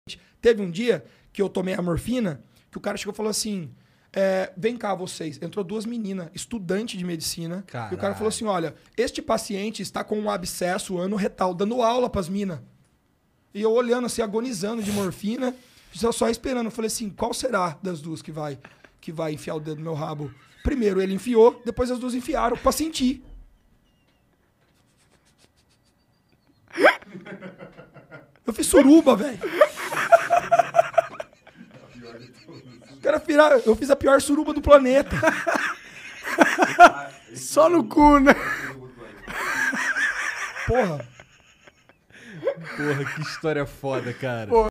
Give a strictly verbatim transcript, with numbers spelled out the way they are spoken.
Teve um dia que eu tomei a morfina, que o cara chegou e falou assim, é, vem cá vocês. Entrou duas meninas, estudante de medicina. Caralho. E o cara falou assim, olha, este paciente está com um abscesso ano retal, dando aula pras minas. E eu olhando assim, agonizando de morfina, só, só esperando. Eu falei assim, qual será das duas que vai, que vai enfiar o dedo no meu rabo? Primeiro ele enfiou, depois as duas enfiaram pra sentir. Eu fiz suruba, velho. Quero virar, eu fiz a pior suruba do planeta. Só no cu, né? Porra. Porra, que história foda, cara.